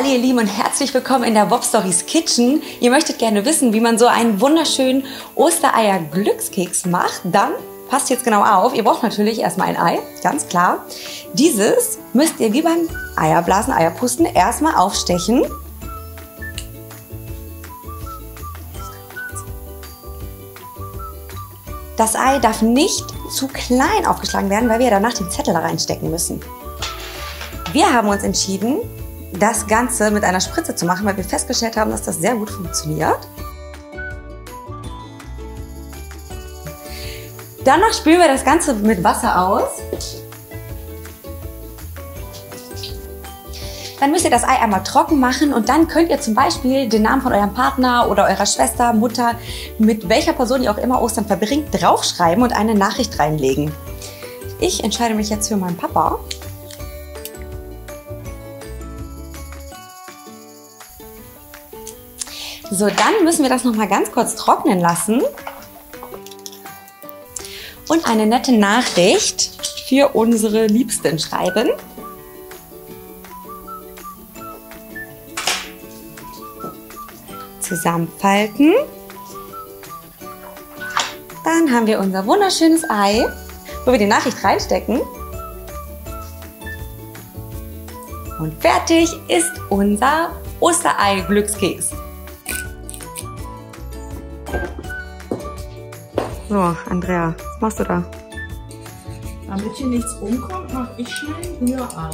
Hallo ihr Lieben und herzlich willkommen in der Bob Stories Kitchen. Ihr möchtet gerne wissen, wie man so einen wunderschönen Ostereier-Glückskeks macht? Dann passt jetzt genau auf. Ihr braucht natürlich erstmal ein Ei, ganz klar. Dieses müsst ihr wie beim Eierblasen, Eierpusten erstmal aufstechen. Das Ei darf nicht zu klein aufgeschlagen werden, weil wir danach den Zettel da reinstecken müssen. Wir haben uns entschieden, das Ganze mit einer Spritze zu machen, weil wir festgestellt haben, dass das sehr gut funktioniert. Danach spülen wir das Ganze mit Wasser aus. Dann müsst ihr das Ei einmal trocken machen und dann könnt ihr zum Beispiel den Namen von eurem Partner oder eurer Schwester, Mutter, mit welcher Person ihr auch immer Ostern verbringt, draufschreiben und eine Nachricht reinlegen. Ich entscheide mich jetzt für meinen Papa. So, dann müssen wir das noch mal ganz kurz trocknen lassen und eine nette Nachricht für unsere Liebsten schreiben. Zusammenfalten. Dann haben wir unser wunderschönes Ei, wo wir die Nachricht reinstecken. Und fertig ist unser Osterei-Glückskeks. So, Andrea, was machst du da? Damit hier nichts umkommt, mache ich schnell ein Rührei.